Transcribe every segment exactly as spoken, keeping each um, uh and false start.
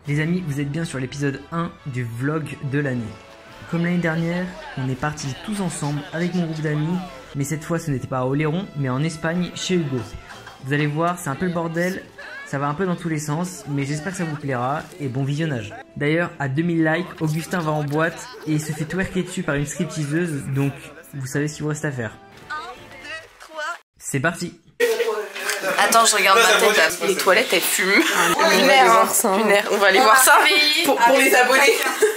Les amis, vous êtes bien sur l'épisode un du vlog de l'année. Comme l'année dernière, on est partis tous ensemble avec mon groupe d'amis, mais cette fois ce n'était pas à Oléron, mais en Espagne chez Hugo. Vous allez voir, c'est un peu le bordel, ça va un peu dans tous les sens, mais j'espère que ça vous plaira et bon visionnage. D'ailleurs, à deux mille likes, Augustin va en boîte et il se fait twerker dessus par une stripteaseuse, donc vous savez ce qu'il vous reste à faire. un, deux, trois... C'est parti. Attends, je regarde ma tête là. Les toilettes elles fument. Lunaire, hein. Lunaire. On va aller voir ça pour, pour les abonnés.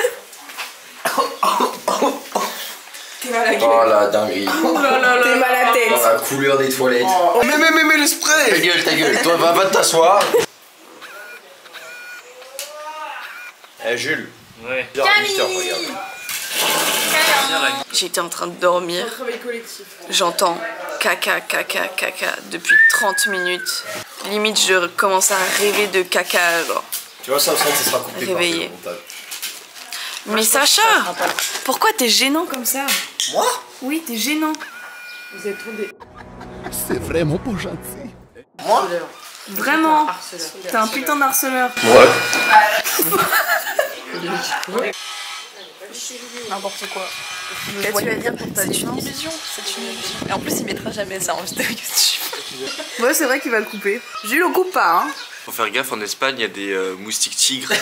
T'es mal à la gueule. Oh la dinguerie. Oh là là là. T'es mal à la tête. Oh, la couleur des toilettes. Oh. Mais mais mais mais le spray. Ta gueule, ta gueule. Toi va, va t'asseoir. Eh Jules. Ouais. Camille. J'étais en train de dormir. J'entends caca, caca, caca depuis trente minutes. Limite, je commence à rêver de caca. Genre. Tu vois, ça, ça, ça sera coupé. Réveillé. Mais Sacha, pourquoi t'es gênant comme ça? Moi? Oui, t'es gênant. Vous êtes trop des... C'est vraiment pas gentil. Moi? Vraiment? T'es un putain d'harceleur. Ouais. N'importe quoi. Qu'est-ce que tu vas dire pour ta C'est une illusion. C'est une illusion. Et en plus, il mettra jamais ça en vidéo YouTube. Ouais, c'est vrai qu'il va le couper. Jules, le coupe pas, hein. Faut faire gaffe, en Espagne, il y a des euh, moustiques tigres.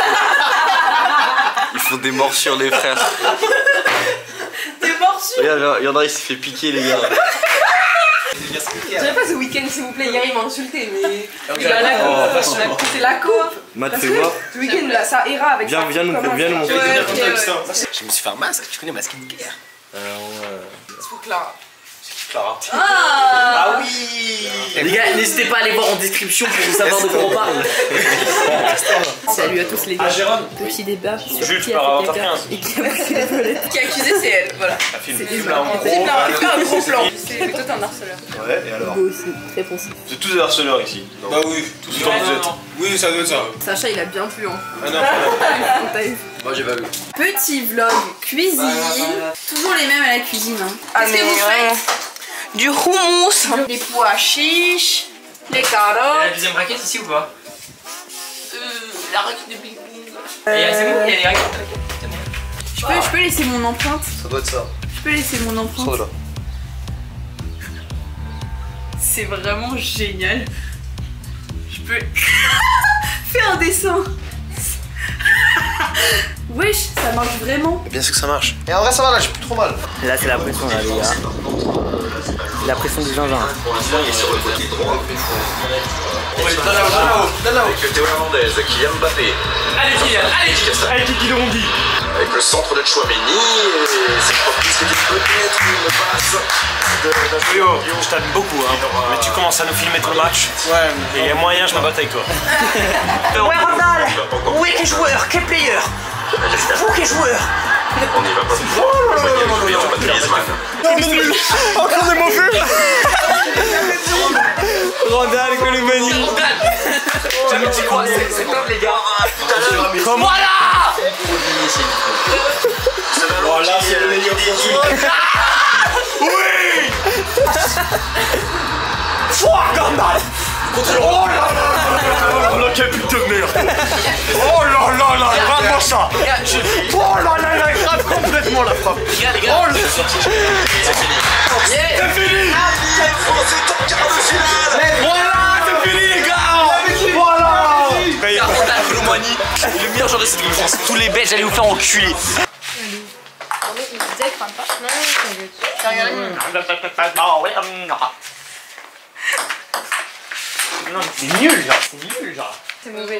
Ils font des morsures, les frères. Des morsures? Regarde, il y en a, il s'est fait piquer, les gars. Je dirais pas ce week-end s'il vous plaît, hier il m'a insulté mais... Il a la coupe, c'est la coupe. Matt, fais voir. Ce week-end là, ça ira avec Viens, ça. viens nous, viens nous montrer. Ouais, okay, ouais. Je me suis fait un masque, tu connais ma skincare. Alors, euh... C'est pour Clara. Clara. Ah, Ah oui. Les gars, n'hésitez pas à aller voir en description pour savoir de quoi on parle. Salut à tous les gars. Ah Jérôme. Petit débat sur Jules, qui tu a pars fait à caca et qui a poussé les toilettes. Qui a accusé, c'est elle, voilà. Elle fait une C'est pub des là en blancs. gros. C'est blanc, elle fait un gros plan. C'est toi t'es un harceleur. Ouais, et alors? Hugo aussi, très pensif. Vous êtes tous des harceleurs ici. Bah oui, tout ce temps vous êtes. Oui, ça doit être ça. Sacha, il a bien plu, hein. Ah non, On t'a eu. moi j'ai pas vu. Petit vlog cuisine. Toujours les mêmes à la cuisine, hein. Qu'est-ce que vous faites? Du houmous, des pois chiches, les carottes. La deuxième raquette ici ou pas? Euh, la raquette de Big Bong. Euh... C'est bon, il y a les raquettes. C'est bon. Je peux, je peux laisser mon empreinte? Ça doit être ça. Je peux laisser mon empreinte? Ça là. C'est vraiment génial. Je peux faire un dessin. Wesh, ça marche vraiment. Bien sûr que ça marche. Et en vrai ça va là, j'ai plus trop mal. Là c'est la pression là les gars. La pression du gingembre. Pour l'instant, il est sur le côté droit. Donne là-haut, donne là-haut. Avec Théo Hernandez, Kylian Mbappé. Allez Kylian, allez Allez, Kiki Dondi. Avec le centre de Chouameni et c'est pas plus que peut-être une passe de Yo, je t'aime beaucoup, hein. Mais tu commences à nous filmer tout le match. Ouais. Et il y a moyen, je me batte avec toi. Ouais Randall. Oui quel joueur, quel player. Vous quel joueur. On y va pas. Oh là là là là là. Encore des mauvais. Randall Colomani. Jamais tu crois, c'est top les gars. Comment? Voilà. Voilà, c'est le meilleur possible. Oui. Fuck Randall. Oh là là là là, quel but de merde. Oh là là là, vraiment ça. Oh là là là, grave complètement la frappe. Les gars, les gars. Oh, le... C'est fini. C'est fini. C'est ton quart de finale. Voilà, c'est fini les gars. Voilà. Randall Colomani, le meilleur joueur de cette France. Tous les Belges, allez vous faire enculer. Non mais c'est nul genre, c'est nul genre. C'est mauvais.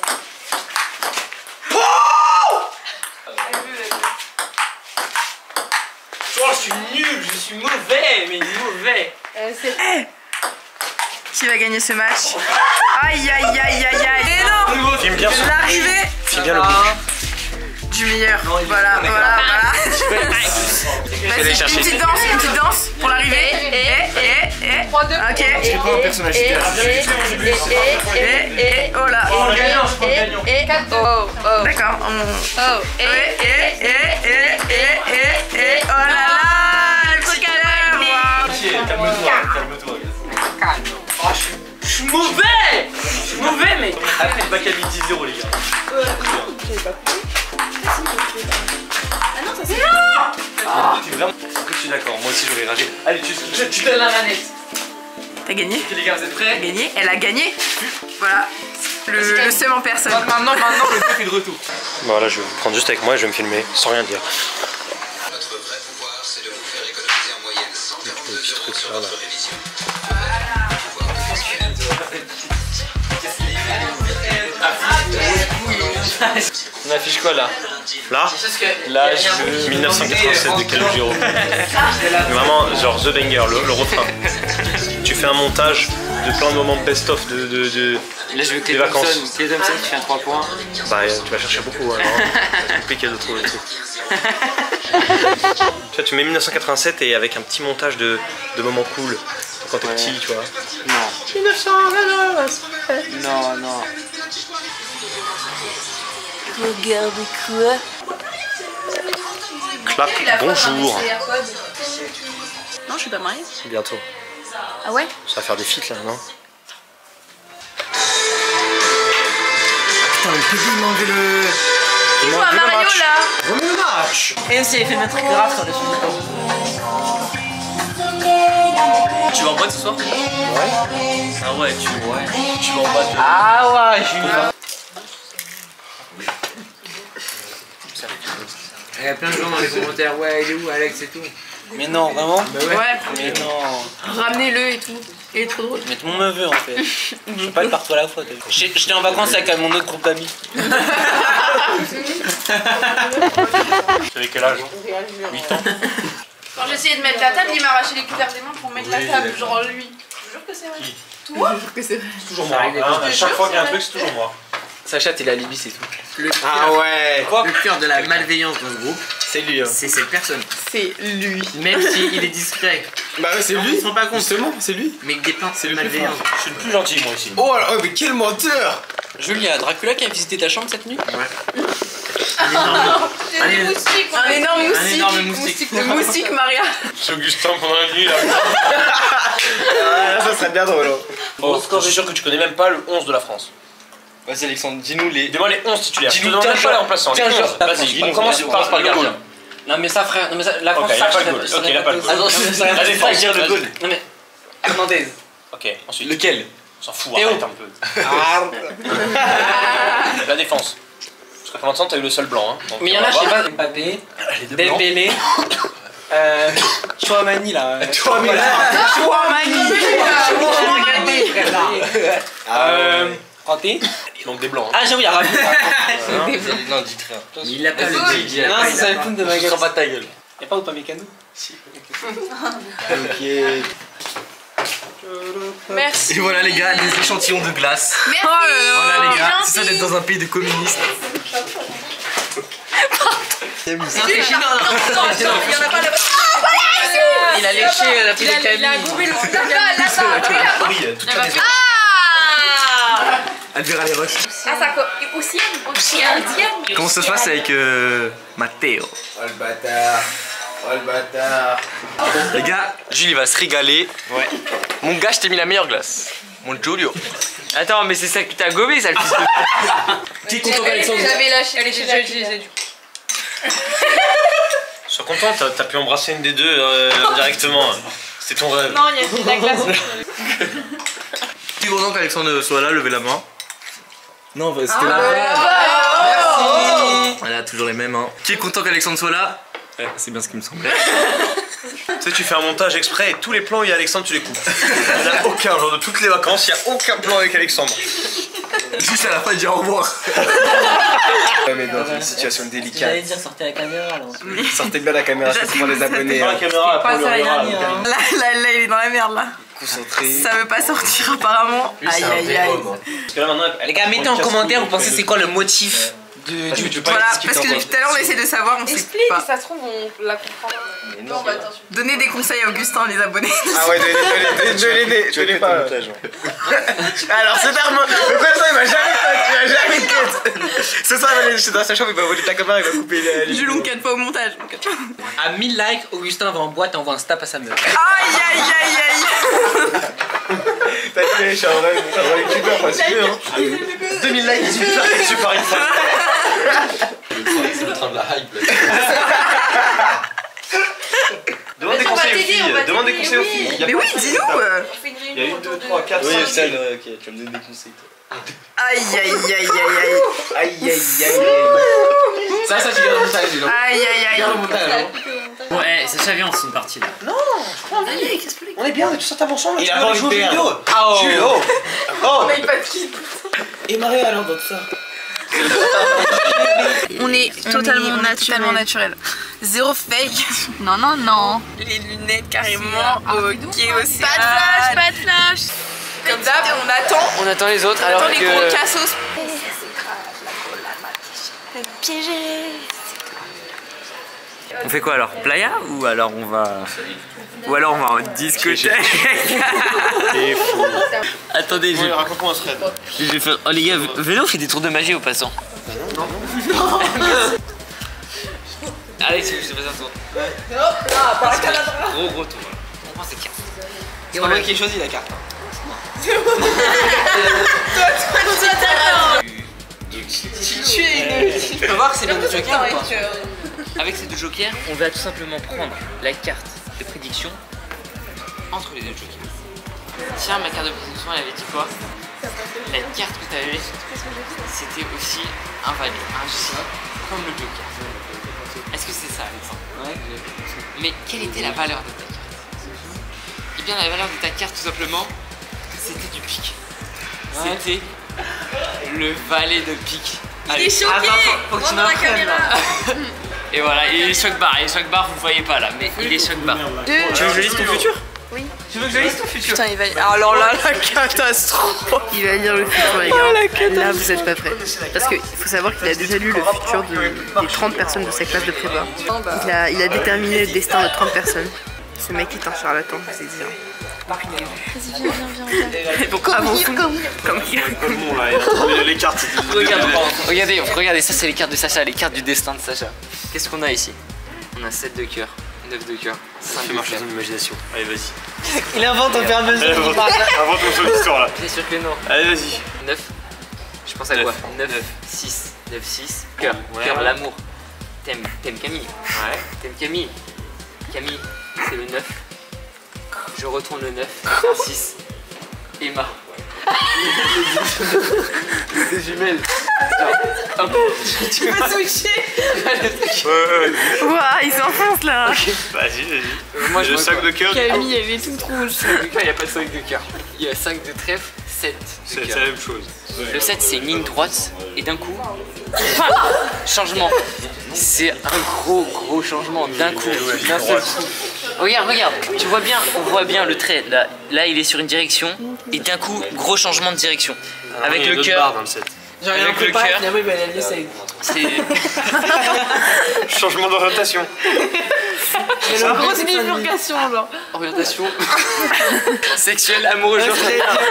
Oh, je suis nul, je suis mauvais, mais mauvais. Euh, c'est... Hey, qui va gagner ce match? Aïe aïe aïe aïe aïe. Et non. Filme bien ce... L'arrivée Filme bien le but. du meilleur. Voilà, voilà, voilà. Vas-y, une petite danse, une petite danse pour l'arrivée. Et, et, et, trois deux. ok. J'ai pas un personnage Et, idéal. et, et, et, oh là. Oh, le gagnant, je crois le gagnant. Et quatre deux. Oh, oh. D'accord. on- Oh, Et, et, et, et, et, et, et, oh là là, le truc à l'heure. Calme-toi, calme-toi. Je suis mauvais. Mauvais, mec. Après, le bac à dix zéro, les gars. J'avais pas coupé. Ah non, ça c'est. Ah, t'es vraiment. En fait, je suis d'accord, moi aussi j'aurais ragé. Allez, tu, tu, tu donnes la manette. T'as gagné? Ok, les gars, vous êtes Elle a prêts? gagné. Elle a gagné. Voilà. Le, le seum en personne. Maintenant, maintenant, le truc est de retour. Bon, là, je vais vous prendre juste avec moi et je vais me filmer sans rien dire. Notre vrai pouvoir, c'est de vous faire économiser en moyenne cent quarante-deux euros sur votre révision. On affiche quoi là? Là? L'âge de mille neuf cent quatre-vingt-sept de Calogero. Vraiment, genre The Banger, le, le refrain. Tu fais un montage de plein de moments best-of de, de, de, Là, je veux que des les vacances. Thompson, les Thompson qui fait un trois points. Bah, tu vas chercher beaucoup, alors. C'est compliqué de trouver le truc. Tu vois, tu mets mille neuf cent quatre-vingt-sept et avec un petit montage de, de moments cool quand t'es Ouais. petit, tu vois. Non. Non, non. Regardez quoi? Clap, bonjour. Non, je suis pas mariée. Bientôt. Ah ouais? Ça va faire des feats là, non? Putain, le P D il m'a enlevé le. Qui joue à Mario là? Remets le match. Et aussi, il fait un truc grave sur les films. Tu vas en boîte ce soir? Ouais. Ah ouais, tu ouais. Tu vas en boîte. Ah ouais, je suis Il y a plein de gens dans les commentaires, ouais, il est où Alex et tout. Mais non, vraiment? Bah ouais. Ouais. Mais non. Ramenez-le et tout. Il est trop drôle. Mais tout le monde me veut en fait. Je peux pas être partout à la fois. J'ai- J'étais en vacances avec mon autre groupe d'amis. T'avais quel âge? huit ans. Quand j'essayais de mettre la table, il m'a arraché les couverts des mains pour mettre la table. Genre lui. Je jure que c'est vrai. Toi? Je jure que c'est vrai. C'est toujours moi. Hein, à chaque fois qu'il y a un truc, c'est toujours moi. Sacha, t'es la Libye, c'est tout. Le Ah ouais. Quoi? Le cœur de la malveillance dans ce groupe, C'est lui. Hein. c'est cette personne. C'est lui. Même s'il est discret. Bah ouais, c'est lui. Il se rend pas compte. Justement, c'est lui. Mais il dépeint C'est cette le plus malveillance. Je suis le plus gentil, moi aussi. Oh, alors, oh mais quel menteur! Jules, il y a Dracula qui a visité ta chambre cette nuit? Un énorme. C'est des moustiques. Un énorme moustique. Un énorme moustique. Le moustique Maria. C'est Augustin pendant la nuit là. Ah, ça serait bien drôle. Bon, je suis sûr que tu connais même pas le onze de la France. Vas-y, Alexandre, dis-nous les. Dis-moi les onze titulaires. Je te Dis-nous demande quinze même pas les joueurs. remplaçants. Les quinze onze. joueurs. Vas-y, on commence par par le gardien. Non, mais ça, frère. Non, mais ça, la Ok, France, il a ça, pas je le goal. sais Ok, il a pas le goal. Attends, ça, ça, La défense, dire le vas-y. goal. Non, mais. Hernandez. Ok, ensuite. Lequel? On s'en fout, Théo. arrête un peu. La défense. Parce que pour l'instant, t'as eu le seul blanc. Hein. Donc, Mais il y en on a, va je sais voir. pas. Mbappé. Les deux blancs. Dembélé. Euh. Chouamani là. Chouamani. Chouamani. Chouamani. Euh. Kanté. Il manque des blancs. Ah, j'avoue, il y a Rabi. Non, dites rien. Il l'a pas le dit. Non, c'est ça le pound de ma Tu gueule. seras pas de ta gueule. Y'a pas Upamecano? Si. Ok. Merci. Et voilà les gars, les échantillons de glace. Merci. Oh là là. Voilà les gars, gentil. c'est ça d'être dans un pays de communistes. Non, c'est chiant. Non, non, il y en a pas là-bas. Il a léché la petite Il a Camille. goûté le là-bas, là-bas, là-bas. Oui, toute la défense. Ah. Elvira les Roches. Ah, ça quoi? Aussi, aussi indien. Comment ça se passe avec euh, Matteo? Oh le bâtard. Oh le bâtard. Les gars, Jules il va se régaler. Ouais. Mon gars, je t'ai mis la meilleure glace. Mon Giulio. Attends, mais c'est ça que t'as gobé, ça le fils de. Qui est content d'Alexandre? J'avais lâché. Allez, j'ai déjà Sois content, t'as t'as pu embrasser une des deux euh, directement. C'était ton rêve. Non, il y a de la glace. Qui est content qu'Alexandre soit là, levez la main. Non, bah, c'était la Merci. Voilà, toujours les mêmes. Hein. Qui est content qu'Alexandre soit là? Ouais, c'est bien ce qui me semblait. Tu sais, tu fais un montage exprès et tous les plans où il y a Alexandre, tu les coupes. Il n'y en a aucun, genre de toutes les vacances, il n'y a aucun plan avec Alexandre. Juste à la fin, il dit au revoir. Mais dans une situation délicate. J'allais dire sortez la caméra là. Sortez bien la caméra, c'est pour les abonnés. Pas la Hein. caméra, après on le verra. Là, là, là, il est dans la merde là. Concentré. Ça veut pas sortir apparemment. Aïe aïe aïe. Parce que là, maintenant, Les gars, mettez en commentaire, vous pensez c'est quoi le motif Du, du, du voilà, parce que depuis tout à l'heure on essaie de savoir, on sait Explique, pas. ça se trouve, on la comprend. Non, bah attends. Donnez des conseils à Augustin, les abonnés. Ah ouais, donnez-les, je l'ai pas. Alors c'est Darman, le président il m'a jamais cut, il m'a jamais cut. Ce soir il va aller dans sa chambre, il va voler ta caméra, il va couper les... Je l'on cut pas au montage. À mille likes, Augustin va en boîte et envoie un snap à sa meuf. Aïe aïe aïe aïe. T'as dit, je suis un vrai youtubeur facile, hein. deux mille likes, dix-huit heures, je suis par une femme. C'est le train de la hype. Demande des conseils aux filles, demande des conseils aux filles. Mais oui, dis-nous. Il y a une, deux, trois, quatre, Oui, cinq. celle, ok, tu vas me donner des conseils. Aïe aïe aïe aïe aïe. Aïe aïe aïe. Ça, ça, tu gardes le montage, dis donc. Aïe aïe aïe. Garde le montage, hein. Ouais, ça ça vient, c'est une partie là. On est bien, on est tous ensemble. Il a vendu jouer une vidéo. Ah oh. Jules, oh. On a pas de kit. Et Marie alors dans ça. On est totalement naturel. naturel. Zéro fake. Non, non, non. Les lunettes carrément. Ok, aussi. Pas de flash, pas de flash. Comme d'hab, on attend. On attend les autres On alors attend les que... gros cassos. On fait quoi alors? Playa ou alors on va... Ou alors on va en discothèque? T'es fou. Attendez, je... Raconte-moi un thread. je vais faire... Oh les gars, venez on fait des tours de magie au passant. Non. Alex, je te passe un tour. Ah, par la carte. Gros gros tour. On prend cette carte. C'est pas moi qui ai choisi la carte. Toi, toi, toi, t'as Tu es... Tu peux voir que c'est bien de joker ou pas? Avec ces deux jokers, on va tout simplement prendre la carte de prédiction entre les deux jokers. Tiens, ma carte de prédiction, elle avait dit quoi? La carte que tu avais, c'était aussi un valet, un J, comme le joker. Est-ce que c'est ça, Alexandre? Ouais. Mais quelle était la valeur de ta carte? Eh bien, la valeur de ta carte, tout simplement, c'était du pique. Ouais. C'était le valet de pique. Il est choqué. Faut que tu la caméra. Et voilà, il est choc barre, il est choc barre, vous le voyez pas là, mais il est choc barre. Tu veux que je lise ton futur? Oui. Tu veux que je lise ton futur? Putain, il va... Alors là, la catastrophe. Il va lire le futur, les gars. Là, vous êtes pas prêts. Parce qu'il faut savoir qu'il a déjà lu le futur de, des trente personnes de sa classe de prépa. Il a, il a déterminé le destin de trente personnes. Ce mec est un charlatan, c'est dit. Vas-y, viens, viens, viens, viens. Donc, avant tout, comme Comme bon là, il a trouvé les cartes. Regarde, regardez, regardez, ça c'est les cartes de Sacha, les cartes du destin de Sacha. Qu'est-ce qu'on a ici? On a sept de cœur, neuf de cœur, cinq de marche cœur. son imagination. Allez, vas-y. Il invente au fur et à mesure. Invente ton seule histoire là. Bien sûr que non. Allez, vas-y. neuf. Je pense à quoi? neuf, six, neuf, six. Cœur, cœur, l'amour. T'aimes, t'aimes Camille. Ouais. T'aimes Camille. Camille, c'est le neuf. Je retourne le neuf, un six. Emma. Des jumelles. tu peux switcher. Ouais, ouais. Ouah, il s'enfonce là. Vas-y, vas-y. Moi, je le me sac de cœur. Camille, elle est toute rouge. Il n'y a pas de cinq de cœur. Il y a cinq de trèfle, sept de C'est cœur. la même chose. Le sept c'est une ligne droite et d'un coup, changement. C'est un gros gros changement d'un coup, d'un seul coup. Regarde, regarde, tu vois bien, on voit bien le trait. Là, là il est sur une direction et d'un coup, gros changement de direction. Avec le cœur. J'ai rien Avec le préparé, cœur. finalement il va aller à l'essai. C'est Changement d'orientation. C'est une grosse bifurcation, genre. orientation sexuelle, amoureux, genre.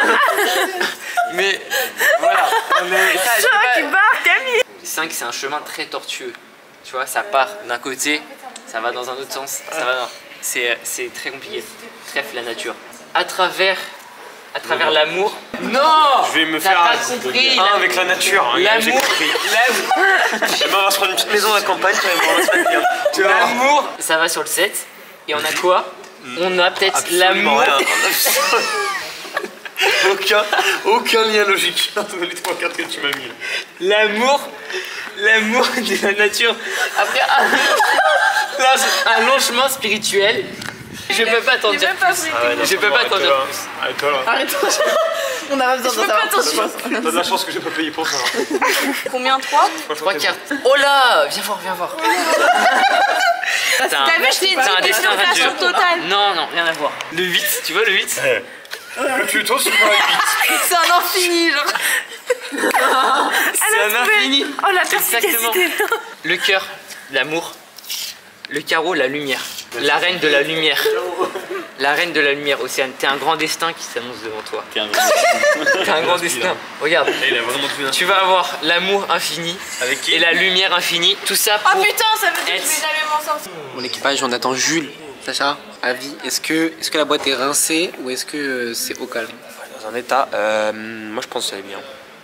Mais voilà, on est. Choc, barre, Camille. cinq c'est un chemin très tortueux. Tu vois, ça part d'un côté, ça va dans un autre sens, ça va dans... C'est c'est très compliqué. Trèfle la nature. À travers à travers l'amour. Non. Je vais me T'as faire pas un, compris. un avec la nature. Hein, j'ai L'amour. compris. L'amour. Demain, on va se prendre une petite maison à la campagne, quand même, on va se mettre bien. Tu vois. L'amour. Ça va sur le sept. Et on a quoi? On a peut-être Absolument l'amour. rien. aucun, aucun lien logique entre les trois cartes que tu m'as mis. L'amour. L'amour de la nature. Après un, là, c'est un long chemin spirituel. Je peux pas t'en dire plus. Ah ouais, non, Je peux pas t'en dire arrête-toi, plus. hein. Arrête-toi là. Arrête-toi. On a besoin de savoir. T'as de la chance que j'ai pas payé pour ça. Combien? trois? Trois cartes. Oh là, viens voir, viens voir. T'as un, T'as vu, je t'ai dit, t'as un destin orientation radieux. totale. Non, non, rien à voir. Le huit, tu vois le huit? Le tuto, c'est pas huit. C'est un infini, genre. C'est un infini. Oh la perspicacité. Le cœur, l'amour. Le carreau, la lumière. La reine de la lumière. La reine de la lumière, Océane. T'es un grand destin qui s'annonce devant toi. T'es un grand destin. T'es un grand destin. Regarde. Il a vraiment tout tu vas avoir l'amour infini. Avec qui? Et la lumière infinie. Tout ça pour. Oh putain, ça veut dire que être... je vais jamais m'en sortir. Mon équipage, on attend Jules. Sacha, avis, est-ce que, est-ce que la boîte est rincée ou est-ce que euh, c'est au calme? Dans un état, euh, moi je pense que ça allait bien.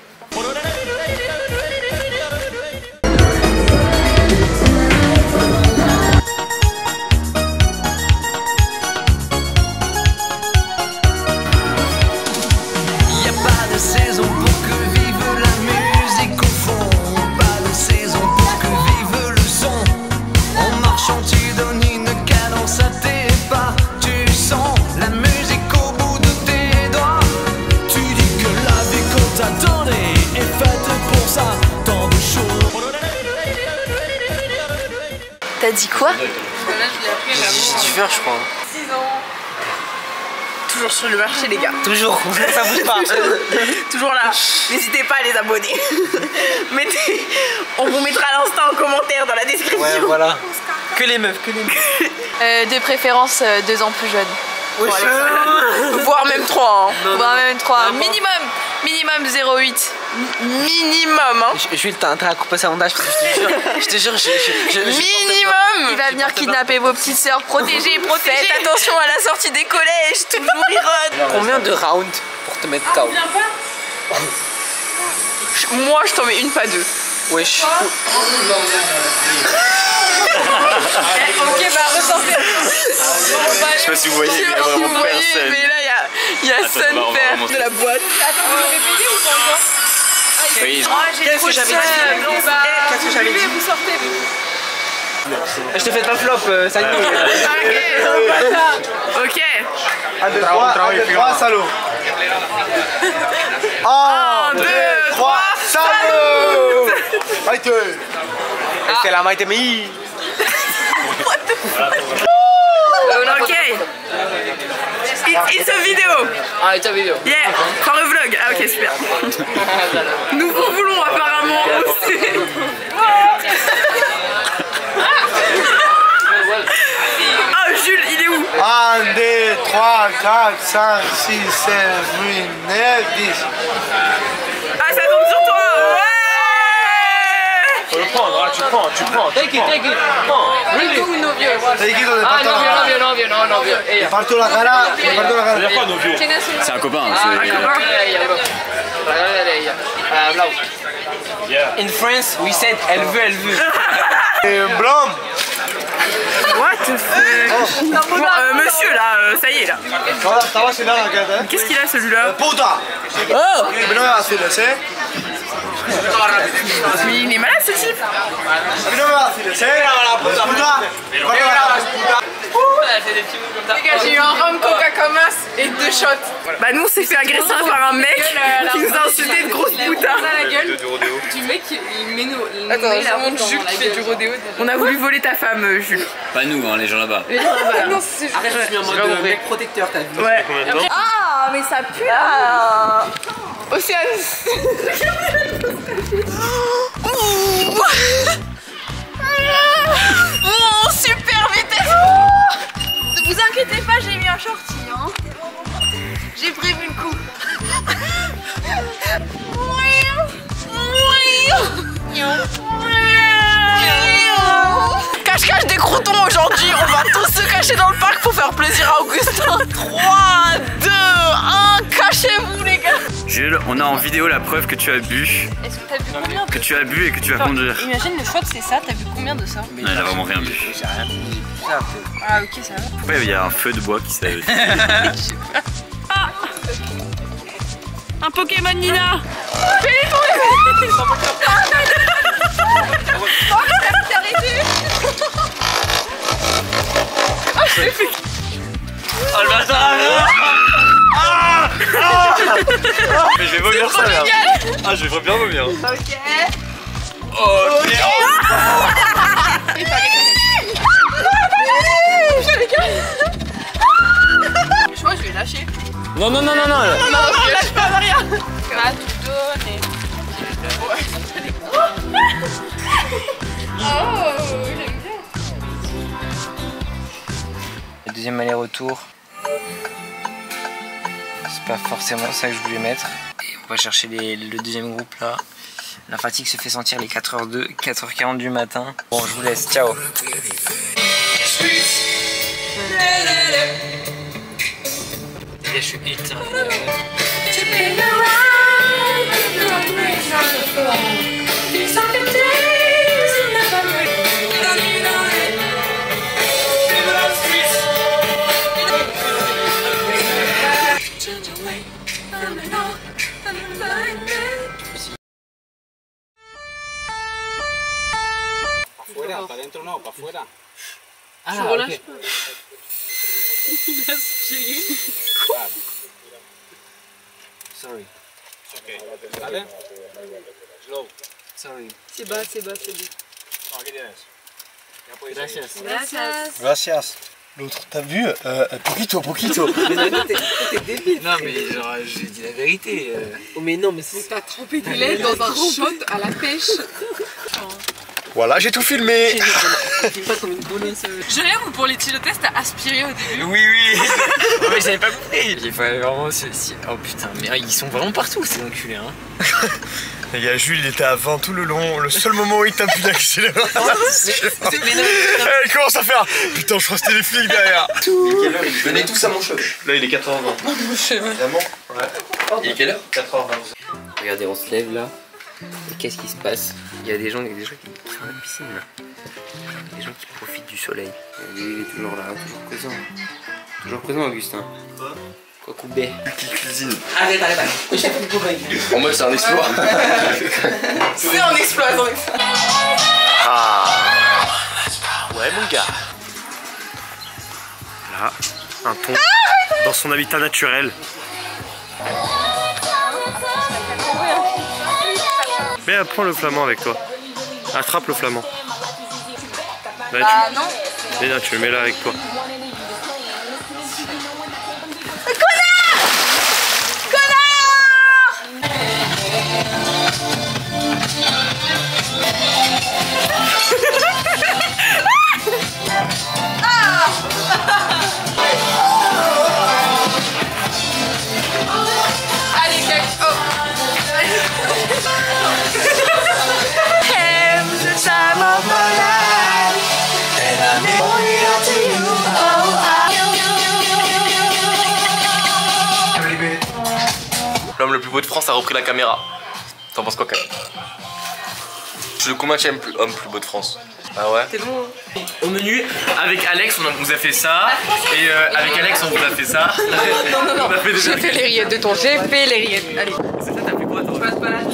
T'as dit quoi? J'ai dû faire, je crois. six ans. Toujours sur le marché, les gars. Toujours, ça bouge pas. Toujours, toujours là. N'hésitez pas à les abonner. Mettez, on vous mettra l'instant en commentaire dans la description. Ouais, voilà. Que les meufs, que les meufs. Euh, de préférence euh, deux ans plus jeunes. Ouais, voire même trois. Hein. Non, voire non, même trois. Minimum. Minimum zéro virgule huit. Minimum. Hein. Jules, t'as intérêt à couper sa montage parce que je te jure, je te jure, je, je, je, je minimum. Il va venir kidnapper vos petites sœurs. Protégez, protégez. Faites attention à la sortie des collèges. Toujours iron. Combien de rounds pour te mettre K O? Moi, je t'en mets une, pas deux. Wesh. Ok, bah ressortez. Je sais pas si vous voyez, mais il y a vraiment personne. Mais là, il y a, y a Sun Père de la boîte. Attends, vous l'avez payé ou pas encore? Oui. Oh, j'ai trop de seum. Qu'est-ce que j'avais dit? Vous sortez. Je te fais pas flop, euh, ça y est. Ok. un, deux, trois, salaud. un, deux, trois, salaud. Maïté. C'est la Maïté Mei. Ok. It's a vidéo. Ah, it's a vidéo. Yeah. For a vlog. Ah ok, super. Nous vous voulons apparemment aussi. Ah, Jules, il est où? un, deux, trois, quatre, cinq, six, sept, huit, neuf, dix. Ah, ça tombe sur toi. Ouais. Faut le prendre, ah, tu prends, tu prends. Take it, take it. Prends. Take it donde Ah, parto non, la viens, cara. non, viens, non, non, viens. Le parto la cara, le parto la cara. C'est quoi nos vieux? C'est un copain. In France, we said elle veut, elle veut. Et blanc. What the fuck? Bon, euh, monsieur là, euh, ça y est là. Qu'est-ce qu'il a celui-là? Puta. Oh. Mais non, c'est le c'est. Mais il est malade ce type. Mais non, c'est le c'est. Puta. Les gars, j'ai eu un rhum coca comas et deux shots. Bah nous on s'est fait agresser par un mec qui nous a insulté de grosses putains. la gueule du mec qui met nous. Attends, je montre Jules qui fait du rodéo. On a voulu voler ta femme, Jules. Pas nous, hein, les gens là-bas. Non, c'est juste. Arrête, je suis en mode mec protecteur, t'as vu? Ouais. Ah, mais ça pue là. Océane. Oh, super vitesse. Ne vous inquiétez pas, j'ai mis un shorty, hein. J'ai prévu le coup. Cache-cache des croutons aujourd'hui. On va tous se cacher dans le parc pour faire plaisir à Augustin. trois, deux, un, cachez-vous les gars. Jules, on a en vidéo la preuve que tu as bu. Est-ce que t'as bu combien? Que tu as bu et que tu vas conduire. Imagine le shot c'est ça, t'as bu combien de ça? Non, elle a vraiment rien bu. Ah ok, ça va. Pourquoi il y a un feu de bois qui s'est... Ah. Un Pokémon Nina. Fais-les Oh le bâtard! Ah! Ah! Mais je vais vomir ça là! Ah, je vais bien vomir! Ok! Oh, ok! Je crois que je vais lâcher. Non, non, non, non, non! Non, non, non, lâche pas, Maria! Tu vas tout donner. j'aime bien. Le deuxième aller-retour. C'est pas forcément ça que je voulais mettre. Et on va chercher les, le deuxième groupe là. La fatigue se fait sentir les quatre heures deux, quatre heures quarante du matin. Bon, je vous laisse, ciao. Je suis éteint. Afuera, para adentro no, para afuera. Ah, je relâche pas. Il a aspiré. Claro. Sorry. Ok. ¿Vale? Slow. Sorry. C'est bas, c'est bas, c'est bas. Aquí tienes. Ya puedes Gracias. seguir. Gracias. Gracias. L'autre, t'as vu euh, Poquito, poquito. Mais non, t'es débile. Non, mais genre, j'ai dit la vérité. Euh... Oh, mais non, mais c'est. T'as trempé des lait dans un shot à la pêche. Voilà, j'ai tout filmé. Pas comme une bolosse. Julien, pour les tests, t'as aspiré au début. Oui, oui. Non, mais j'avais pas compris. Il fallait vraiment se. Oh putain, mais ils sont vraiment partout, ces enculés. Hein. Les gars, Jules, il était avant tout le long. Le seul moment où il tape une accélération. Elle commence à faire. Putain, je crois que c'était les flics derrière. Venez tous à mon chevet. Là, il est quatre heures vingt. Vraiment? Ouais. Il est quelle heure? quatre heures vingt. Regardez, on se lève là. Et qu'est-ce qui se passe? Il y a des gens, il y a des gens qui sont dans la piscine là. Il y a des gens qui profitent du soleil. Et lui, il est toujours là, toujours présent. Toujours présent, Augustin. Quoi? Quoi couper? Qui cuisine? Arrête, arrête, arrête. Pour moi, c'est un exploit. C'est un exploit, un exploit. Ah. Ouais, mon gars. Là, un thon dans son habitat naturel. Mais prends le flamand avec toi. Attrape le flamand. Là, tu... Ah non. Mais non, tu le mets là avec toi. Allez, cac. Oh. L'homme le plus beau de France a repris la caméra. T'en penses quoi quand même? Je suis le combien de plus homme plus beau de France? Ah ouais? C'est bon. Au menu, avec Alex, on vous a fait ça. Et euh, avec Alex, on vous a fait ça. Non, non, non. On a fait des J'ai fait les rillettes de ton. J'ai fait les rillettes. Allez. C'est ça, t'as fait quoi toi? Je passe pas là,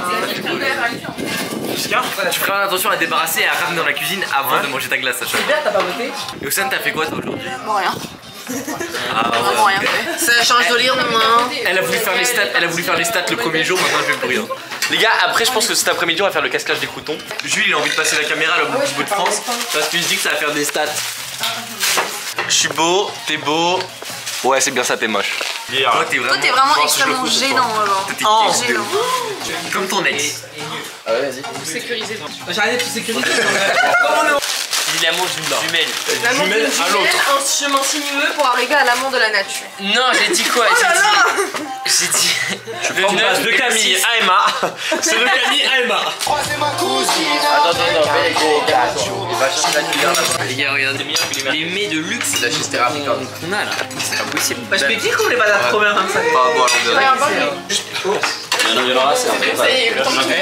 Tu feras attention à te débarrasser et à ramener dans la cuisine avant ouais. de manger ta glace, Sacha. C'est bien, t'as pas voté? Et Océane, t'as fait quoi toi aujourd'hui? Bon, rien. Ah, vraiment rien fait. Ça change de lire, hein. Elle a voulu faire les stats, elle a voulu faire les stats le premier jour, maintenant elle fait plus rien. Les gars, après je pense que cet après-midi on va faire le casse-clash des croutons. Jules il a envie de passer la caméra là, au bout de France, parce qu'il se dit que ça va faire des stats. Je suis beau, t'es beau. Ouais, c'est bien ça, t'es moche. Yeah. Toi, t'es vraiment, Toi, vraiment oh, extrêmement gênant alors. Oh, gênant. Comme ton ex. Ah ouais, vas-y. Vous sécurisez. J'arrête de tout sécuriser. Il l'amour d'une jumelle. L'amour d'une jumelle, un chemin sinueux pour arriver à l'amour de la nature. Non, j'ai dit quoi? Oh là là. J'ai dit. Je prends passe de Camille à Emma. C'est de Camille à Emma. Attends, attends, attends, fais les gars. Il va chercher la cuillère là-bas. Les gars, regardez, les mets de luxe de chez Steramica qu'on a là. C'est pas possible. Bah, je peux dire qu'on les bananes trop bien comme ça. Pas bon, alors Il y en aura, c'est un peu Ça y est, le temps que tu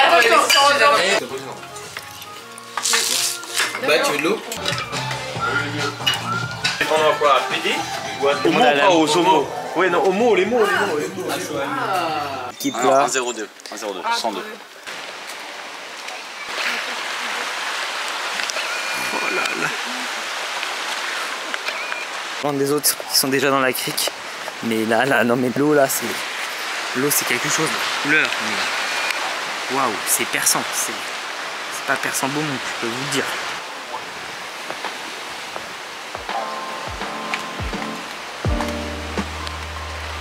Bah, tu veux de l'eau? Répondre à quoi? À P D? Ou à Homo, pas aux homos. Ouais, non, homo, les mots, les mots. Équipe là. un zéro deux. un zéro deux, cent deux. Oh là là. Des autres qui sont déjà dans la crique. Mais là, là, non mais l'eau là, c'est. L'eau c'est quelque chose. La couleur. Waouh, c'est perçant. C'est pas perçant beau, je peux vous le dire.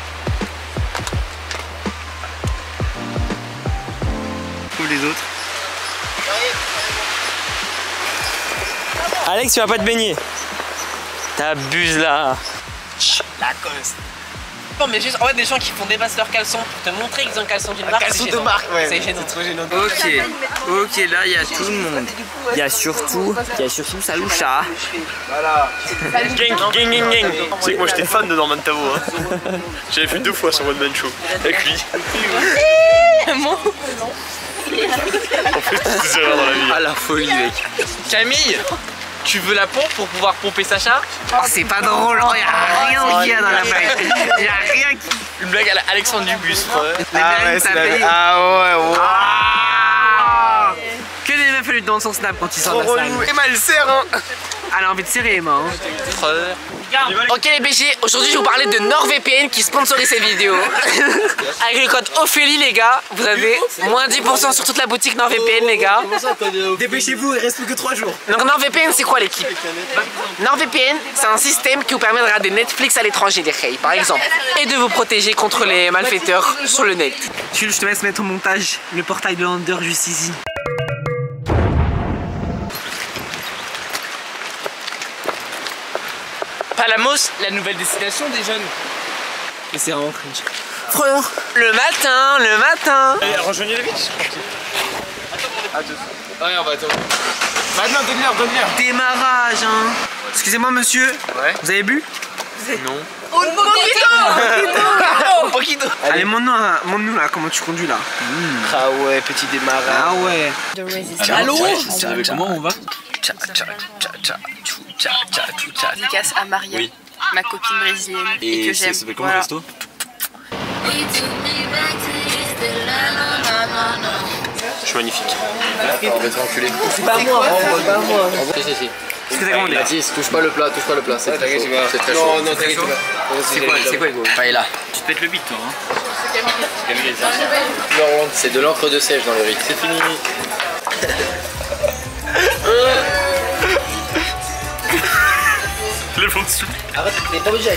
Les autres. Alex, tu vas pas te baigner. T'abuses là. Lacoste. Non mais juste en fait des gens qui font dépasser leurs caleçons pour te montrer qu'ils ont un caleçon d'une marque. Caleçon de marque, ouais. C'est gênant. Trop gênant. Ok, ok, là il y a tout le monde. Il y a surtout, il y a surtout Saloucha. Voilà. Gang, gang, gang, gang. Tu sais que moi j'étais fan de Norman Tavo. Hein. J'avais vu deux fois son One Man Show avec lui. On fait toutes ces erreurs dans la vie. Ah la folie mec. Camille, tu veux la pompe pour pouvoir pomper Sacha? Oh, c'est pas drôle, oh, y'a rien qui y a dans la blague. Y'a rien qui. Une blague à la Alexandre Dubus. Ah ouais, c'est la... Ah ouais, ouais. Ah que des meufs lui demandent son snap quand il sort de la salle. Emma elle serre hein. Elle a envie de serrer Emma hein. Ok les B G, aujourd'hui je vais vous parler de NordVPN qui sponsorise cette vidéo. Avec le code Ophélie les gars, vous avez moins dix pour cent sur toute la boutique NordVPN les gars. Dépêchez-vous, il reste plus que trois jours. Donc NordVPN c'est quoi l'équipe? NordVPN c'est un système qui vous permet de regarder Netflix à l'étranger des reilles par exemple. Et de vous protéger contre les malfaiteurs sur le net. Jules, je te laisse mettre au montage le portail de Lander juste ici. Palamos, la nouvelle destination des jeunes. Mais c'est vraiment cringe. Frère, le matin, le matin. Allez, rejoignez les biches. Ouais, on va attendre. Maintenant, donne-leur, donne-leur. Démarrage hein. Excusez-moi monsieur, ouais. Vous avez bu? Non. Un poquito. Un poquito. Allez, montre-nous là comment tu conduis là. Mmh. Ah ouais, petit démarrage. Ah ouais. Allô? Tu savais comment on va? Tcha, tcha, tcha, tcha, tchou, tcha, tcha, tchou, tcha. Dédicace à Maria, oui. ma copine brésilienne et, Et que j'aime. ça s'appelle comment Voilà. le resto? Je suis magnifique. On va te enculer. C'est pas moi, c'est pas moi. Si, si, si. Qu'est-ce que t'as commandé? Mathis, touche pas le plat, touche pas le plat, c'est très chaud. C'est très chaud. Non, non, t'inquiète pas. C'est quoi, c'est quoi Hugo? Paella. Tu te pètes le bite toi hein. C'est de l'encre de sèche dans le riz. C'est fini. Les fonds dessus. Arrête, t'es pas obligé.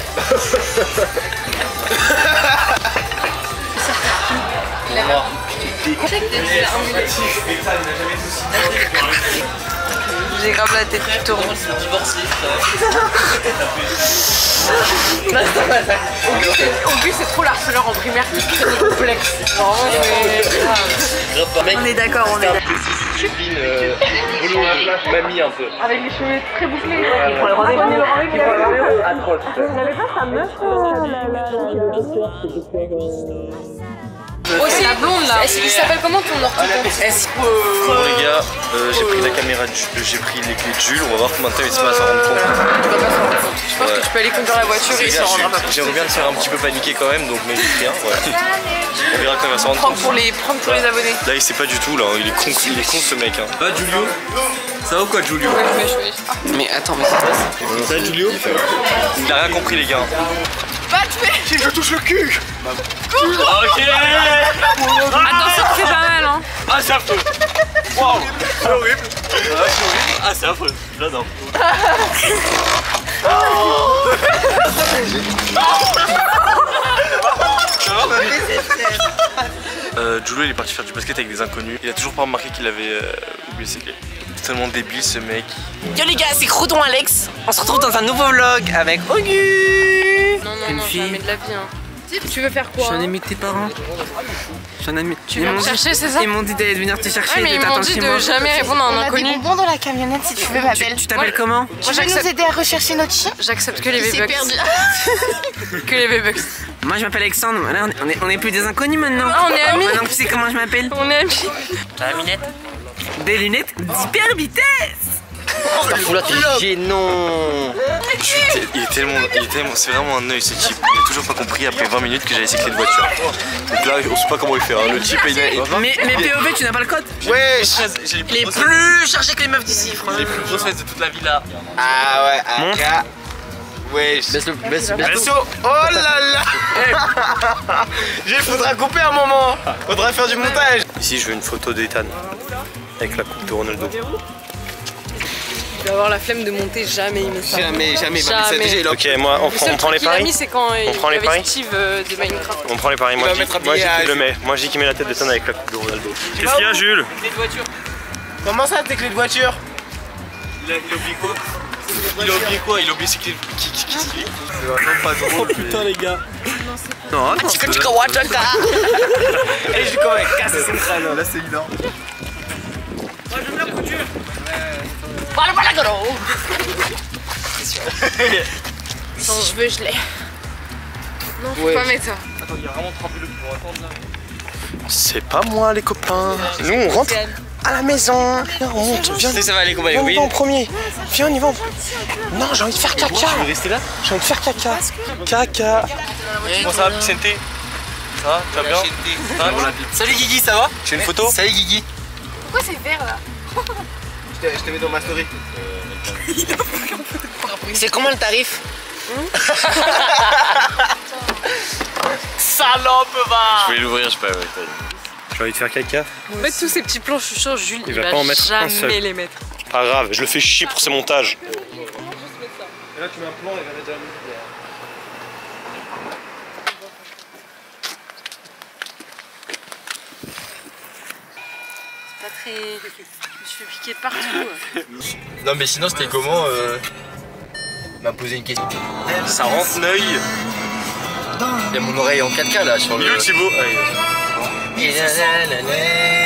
J'ai grave la tête qui tourne. En plus, c'est trop l'harceleur en primaire qui crée des complexes. On est d'accord, on est d'accord. Copine, euh, boulot, mamie un peu. Avec les cheveux très bouclés. Il prend le rendez-vous. Atroce. Il avait pas sa meuf. Oh, c'est la blonde là. Il s'appelle comment ton orthophonisme? Bon les gars, euh, j'ai pris la caméra, de Jules, j'ai pris les clés de Jules, on va voir combien de temps il se met à s'en rendre compte. Tu vas pas s'en rendre compte. Je pense Ouais. que tu peux aller conduire la voiture et il s'en rendra pas compte. J'aimerais bien te faire un petit peu paniquer quand même, donc n'hésite rien. Voilà. On verra quand il va s'en rendre Prendre compte. pour les, prendre pour les abonnés. Là il sait pas du tout, là, il est con, il est con ce mec. Hein. Va Julio? Ça va ou quoi Julio? Mais attends, mais c'est Ça va Julio? Il a rien compris les gars. Va te faire. Si je touche le cul. Ok. Attention, tu fais pas mal hein. Ah c'est affreux. Waouh. C'est horrible. Ah c'est affreux, j'adore. Euh, Julio il est parti faire du basket avec des inconnus. Il a toujours pas remarqué qu'il avait euh, oublié ses clés. C'est tellement débile ce mec. Yo les gars, c'est Crouton Alex. On se retrouve dans un nouveau vlog avec Auguste. Non, non, Une non, fille. jamais de la vie hein. Tu veux faire Je quoi suis un hein? ami de tes parents. Je suis un ami. Tu viens me chercher, c'est ça? Ils m'ont dit d'aller venir te chercher. Ouais, mais de ils m'ont t'attendre dit chez de moi. jamais répondre à un On a des inconnu. bonbons dans la camionnette si tu veux, ma belle. Tu t'appelles comment? Tu veux nous aider à rechercher notre chien? J'accepte que les Il s'est V-Bucks. perdu. Que les V-Bucks. Moi je m'appelle Alexandre. Là, on est- on est, on est plus des inconnus maintenant. Ah, on est amis. Maintenant tu sais comment je m'appelle? On est amis. T'as la minette? Des lunettes d'hyper vitesse. Oula, t'es gênant. Il est tellement, il est tellement, c'est vraiment un œil ce type. Il a toujours pas compris après vingt minutes que j'avais ses clés de voiture. Donc là, on sait pas comment il fait. Hein. Le type, il est. Mais, mais P O V, tu n'as pas le code? Ouais. J'ai les Il est plus chargé que les meufs d'ici, frère. les plus grosses fesses de toute la villa. Ah ouais, A K. Ouais. Baisse le, baisse, baisse Perso. Oh là là. Il faudra couper un moment. Faudra faire du montage. Ici, je veux une photo d'Ethan avec la coupe de Ronaldo. Il va avoir la flemme de monter, jamais il me semble. Jamais, jamais. Jamais. Ok, moi, on prend, on prend les Il a mis, paris. c'est quand On il prend les avait paris Steve euh, de Minecraft. On prend les paris. Moi, va je mettre un dis moi, je dis billet qu'il à le met. Moi, je dis qu'il met la tête d'Ethan avec la coupe de Ronaldo. Qu'est-ce qu'il y a, Jules? Des voitures. Comment ça, tes clés de voiture? Il a, il a oublié quoi? Il a oublié quoi? Il a oublié ses clés de... Qu'est-ce qu'il est? C'est vraiment pas drôle. Oh putain les gars. Non, non. Chica chica wachaka. Et je suis comme avec casser son crâne. Là, c'est évident. Moi j'aime la couture. Voilà, voilà, gros. Son cheveu, je l'ai. Non, faut Ouais. pas mettre ça. Attends, il y a vraiment trempé le pour attendre là. C'est pas moi les copains. Nous on rentre à la maison. Viens, on monte. Viens, Ça va aller, comment viens, on y oui. va en premier. Viens, on y va en premier. Non, j'ai envie de faire caca. Tu veux rester là? J'ai envie de faire caca. Caca. Comment ça va, Vicente? Ça va? Tu vas bien? Ça va? Salut Guigui, ça va? Tu veux une photo? Salut Guigui. Pourquoi c'est vert là? Je te mets dans ma story. C'est comment le tarif? Salope va. Je vais l'ouvrir, je sais pas. Ouais, J'ai envie de faire caca. Mettre tous ces petits plans, je suis sûre, Jules, Il il, va pas en mettre un jamais seul. les mettre. Pas grave, je le fais chier pour ces montages. Et là, tu mets un plan et il va mettre de la musique derrière. Pas très. Je me suis fait piquer partout. Non mais sinon c'était comment euh... Il m'a posé une question. Ça rentre l'œil. Il y a mon oreille en quatre K là sur le. Il est où Thibaut? Et la la la la.